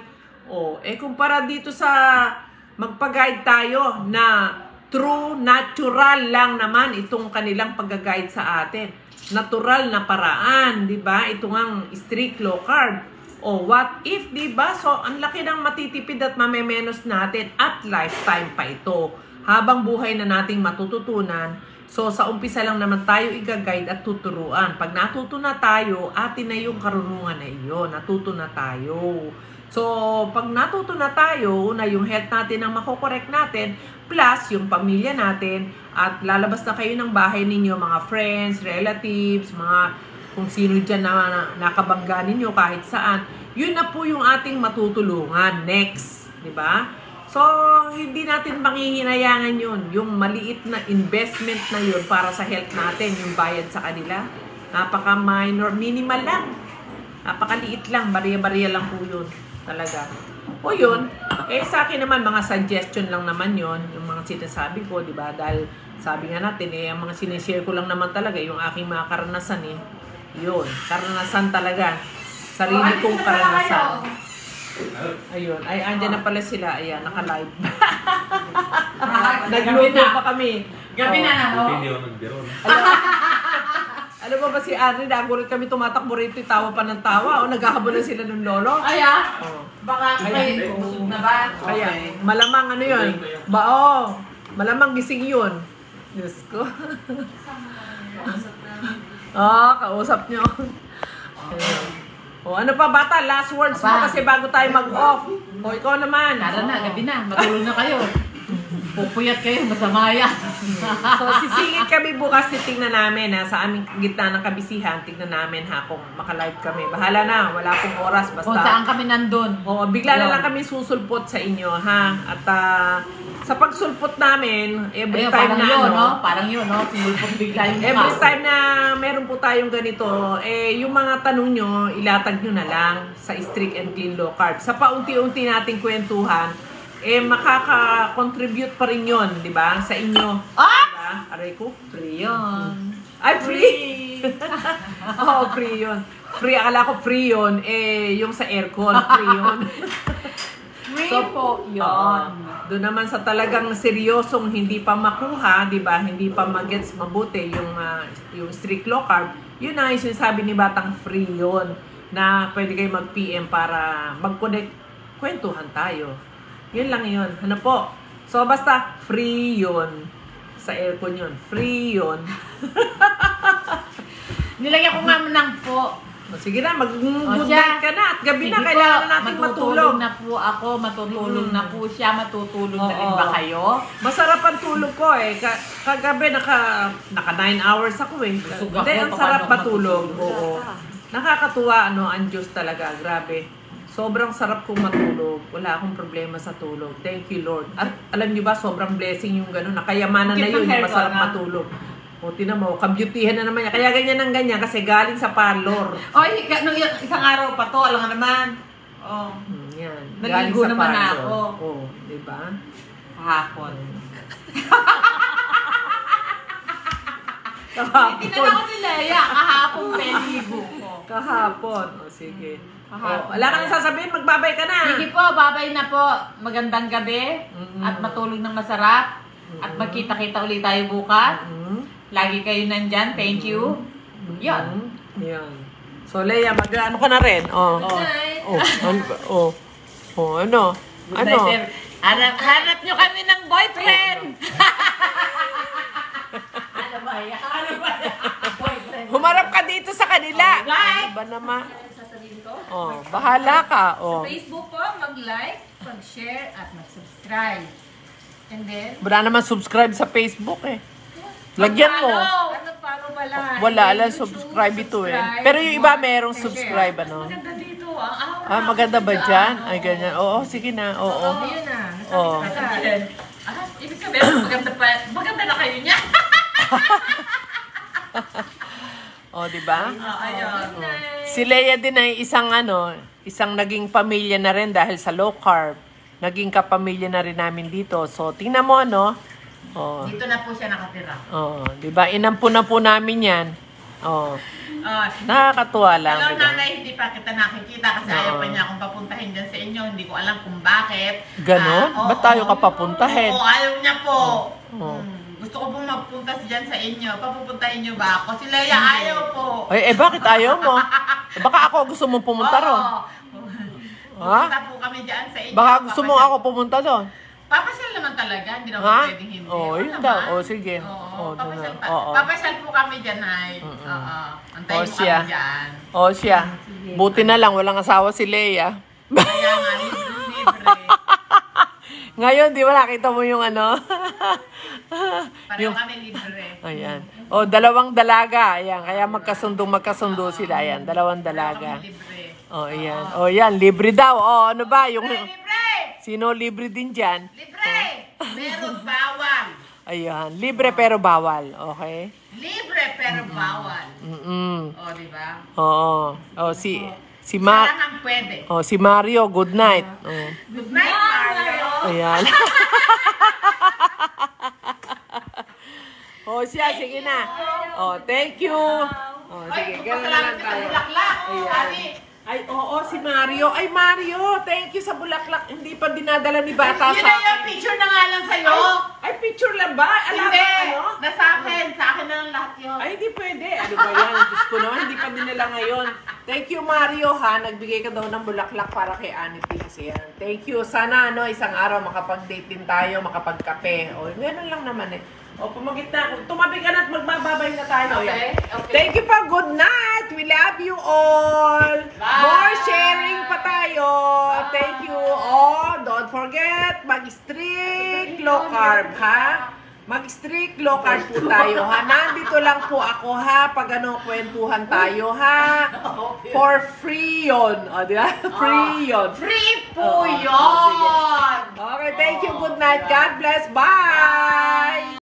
Kumpara dito sa magpag-guide tayo na true, natural lang naman itong kanilang pag-guide sa atin. Natural na paraan, di ba? Ito ngang strict low carb. What if, di ba? So, ang laki ng matitipid at mamemenos natin at lifetime pa ito. Habang buhay na nating matututunan. So, sa umpisa lang naman tayo i-guide at tuturuan. Pag natuto na tayo, atin na yung karunungan na iyon. Natuto na tayo. So, pag natuto na tayo, una yung health natin ang makokorek natin, plus yung pamilya natin, at lalabas na kayo ng bahay ninyo, mga friends, relatives, mga kung sino dyan na nakabangga ninyo kahit saan, yun na po yung ating matutulungan next, di ba? So, hindi natin panghihinayangan yun. Yung maliit na investment na yun para sa health natin, yung bayad sa kanila, napaka-minor, minimal lang. Napakaliit lang, bariya-bariya lang po yun. Talaga. O yun, sa akin naman, mga suggestion lang naman yun, yung mga sinasabi ko, di ba? Dahil sabi nga natin, ang mga sinishare ko lang naman talaga, yung aking mga karanasan yun, karanasan talaga. Sarili kong karanasan. Ayun, andyan na pala sila, ayan, naka-live. Nagluto pa kami. Gabi na. Hindi ako nagbiro. Alam mo ba si Arnie, nagulit kami tumatakbo rito, tawa pa ng tawa, naghahabol na sila ng lolo. Baka kayo busog na ba? Kaya, malamang yun. Malamang gising yun. Diyos ko. Kausap nyo. Ano pa bata? Last words mo kasi bago tayo mag-off. Ikaw naman. Tara na, gabi na. Matulog na kayo. Pupuyat kayo, masamaya. So, sisingit kami bukas, titingnan namin ha, sa aming gitna ng kabisihan, tignan namin ha kung makalive kami. Bahala na, wala pong oras, basta. Kung saan kami nandun. Oo, bigla na lang kami susulpot sa inyo ha. At sa pagsulpot namin, every Ayun, time parang na yun, ano, no? Parang yun, no? Sinulpot bigla yung every mukha. time na meron po tayong ganito, yung mga tanong nyo, ilatag nyo na lang sa Strict and Clean Low Carb. Sa paunti-unti nating kwentuhan, makaka-contribute pa rin yun, di ba? Sa inyo. Diba? Aray ko, Free yun. ay, free! Oo, free yun. Free, akala ko free yun. Yung sa aircon, free yun. Free So, po yun. Doon naman sa talagang seryosong hindi pa makuha, di ba? Hindi pa magets mabuti yung strict low carb. Yun na yung sinasabi ni Batang free yun. Na pwede kayo mag-PM para mag-connect, kwentuhan tayo. Yun lang yun. Ano po? So, basta free yun. Sa aircon yun. Free yun. Nilagyan ko nga ng po. O, sige na, mag-good siya. night ka na. At gabi na, Sige kailangan po, na natin matutulog matulog. na po ako, matutulog na po siya, matutulog na rin ba kayo? Masarap ang tulog ko eh. Kagabi, naka 9 hours ako eh. Busog Hindi, ako, ang sarap paano matulog. Oo. Nakakatuwa, ang Diyos talaga. Grabe. Sobrang sarap kong matulog. Wala akong problema sa tulog. Thank you, Lord. At alam niyo ba, sobrang blessing yung gano'n. Nakayamanan na yun, yung masarap matulog. O, tinan mo, kabyutihan na naman niya. Kaya ganyan ang ganyan kasi galing sa parlor. Oy, nung isang araw pa to, alam nga naman. Oh, Yan. Naligo naman ako. Oo, di ba? kahapon. Kahapon. Tinanong ko ni Leia, kahapon peligo ko. Kahapon. O, sige. Kahapon. Wala ka nang sasabihin, magbabay ka na. Sige po, babay na po. Magandang gabi at matulog ng masarap. At magkita-kita ulit tayo bukas. Lagi kayo nandyan. Thank you. Yan. Yan. So, Leia, mag-ano ka na rin? Oh. Ano? Ano? Hanap nyo kami ng boyfriend. Ano ba yan? Boyfriend. Humarap ka dito sa kanila. Like. Ano ba naman? Sasabihin ko? Oh, bahala ka. Oh. Facebook po, mag-like, mag-share, at mag-subscribe. And then, Wala naman subscribe sa Facebook eh. Lagyan mo. ano paano pala? Wala And then lang, YouTube, subscribe ito eh. subscribe, Pero yung iba like, merong and subscribe, share. ano? Maganda dito. Ang aura. Ah, maganda ba dyan? Ay, ganyan. Oo, sige na. Oo. Ayun na. Oo. Ibig sabihin, maganda na kayo niya. Oh, di ba? Ayun. Si Leia din ay isang naging pamilya na rin dahil sa low carb. Naging kapamilya na rin namin dito. So, tingnan mo, Oh. Dito na po siya nakatira. Oh, di ba? Inampo na po namin 'yan. Oh. Nakakatuwa lang, Hello, di ba? nanay, hindi pa kita nakikita kasi ayaw pa niya akong papuntahin dyan sa inyo. Hindi ko alam kung bakit. Ganon? Ba't tayo ka papuntahin? Oo, ayaw niya po. Oo. Gusto ko pong magpunta dyan sa inyo. Papupuntahin niyo ba ako? Si Leia ayaw po. Ay, bakit ayaw mo? Baka ako gusto mong pumunta ron. Ha? Pupunta po kami dyan sa inyo. Baka gusto mo ako pumunta doon. Papasyal naman talaga. Hindi na Ha? pwedeng hindi. Oo, yun naman. daw. Oo, sige. Oo, doon na. papasyal, Oo. papasyal po kami dyan, Nay. Oo. Antayin mo siya. kami dyan. Oh, siya. Buti na lang, walang asawa si Leia. Kaya nga, libre. Ngayon, di ba nakita mo yung Pareho kami libre. Ayan. Oh, dalawang dalaga. Ayan. Kaya magkasundo sila. Ayan. Dalawang dalaga. Kami libre. Oh, ayan. Oh, yan. Libre daw. Oh, ano ba? Yung... Libre! Sino libre din dyan? Libre! Pero bawal. Ayan. Libre pero bawal. Okay? Libre pero bawal. O, di ba? Oo. Oh, si Isa Ma... lang ang pwede. Oh, si Mario. Good night. Oh. Good night, Mario. Ayan. Oh, siya. Sige na. Oh, thank you. Oh, sige. Ganun na lang tayo. Ayan. Ay, oo, si Mario. Ay, Mario, thank you sa bulaklak. Hindi pa dinadala ni Bata Yun sa na yung akin. picture na nga lang sa'yo. Ay, picture lang ba? Alam Hindi. mo ano? Nasa akin. Sa akin na lang lahat yun. Ay, hindi pwede. Ano ba yan? Diyos ko naman, hindi pa dinala ngayon. Thank you, Mario, ha. Nagbigay ka daw ng bulaklak para kay Anity kasi yan. Thank you. Sana, isang araw makapag-date din tayo, makapagkape. O, gano'n lang naman eh. O, pumagit na. Tumabi ka na at magbababay na tayo. Okay, Yan. okay. Thank you pa. Good night. We love you all. Bye. More sharing pa tayo. Thank you. Oh, don't forget, mag-strict low carb, ha? Mag-strict low carb po tayo, ha? Nandito lang po ako, ha? Pag ano, kwentuhan tayo, ha? For free yun. O, di ba? Free yun. Free po Sige. yun! Okay, thank you. Good night. God bless. Bye!